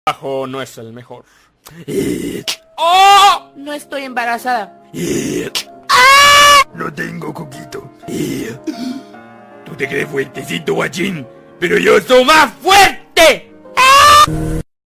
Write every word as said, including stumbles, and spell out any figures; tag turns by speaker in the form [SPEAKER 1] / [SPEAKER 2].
[SPEAKER 1] trabajo no es el mejor. ¡Oh!
[SPEAKER 2] No estoy embarazada.
[SPEAKER 3] No tengo coquito. Tú te crees fuertecito, guachín, pero yo soy más fuerte.